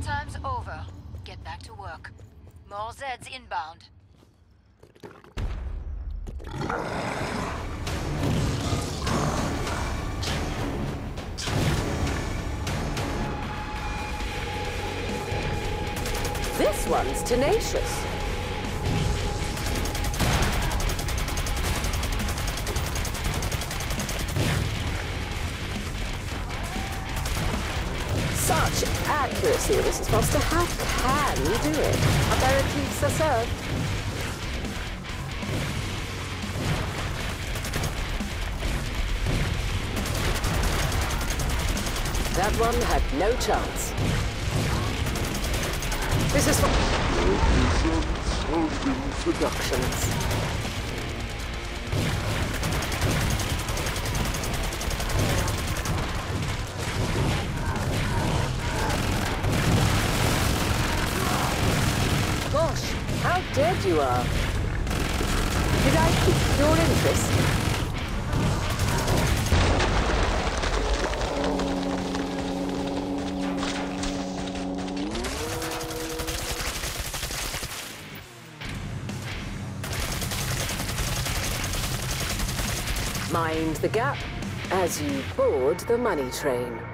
time's over. Get back to work. More Zeds inbound. This one's tenacious. Such accuracy, Mrs. Foster. How can you do it? Apparently, sir. That one had no chance. This is for Productions. Gosh, how dead you are. Did I pique your interest? Mind the gap as you board the money train.